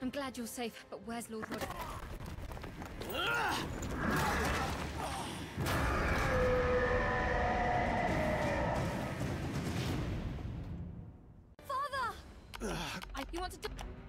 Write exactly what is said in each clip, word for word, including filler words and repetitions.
I'm glad you're safe, but where's Lord Rod? Father! I, you want to do...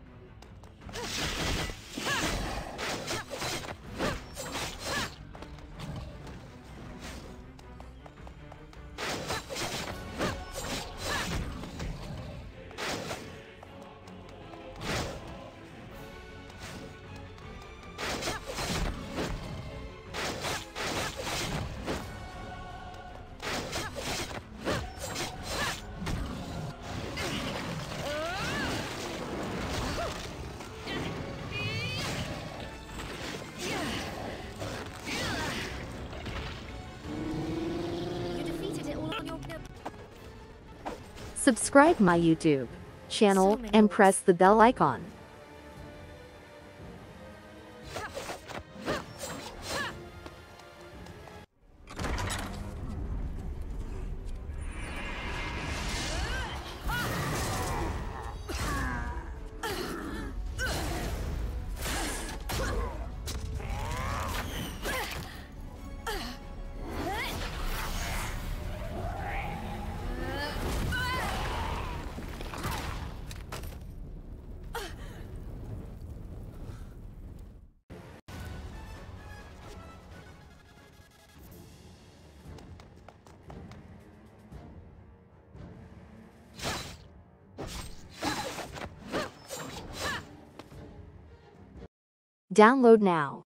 Subscribe my YouTube channel and press the bell icon. Download now.